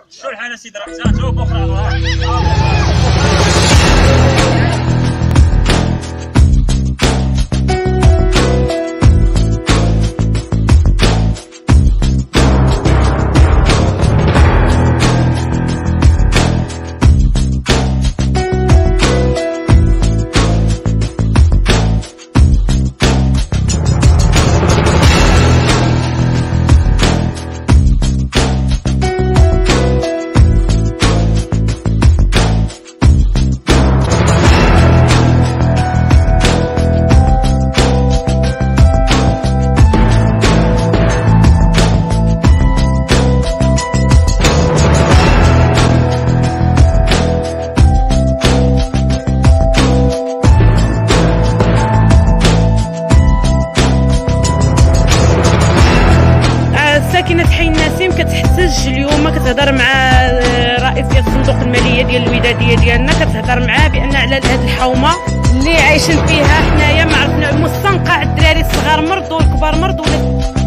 الشلحه انا سيدي راه زانتو بكره ساكنة حي النسيم كتحتاج اليوم كتهضر مع رئيس ديال الصندوق المالية ديال الودادية ديالنا، كتهضر معاه بأن على هاد الحومة اللي عايشين فيها حنايا ما عرفنا مستنقع، الدراري الصغار مرضوا الكبار مرضوا.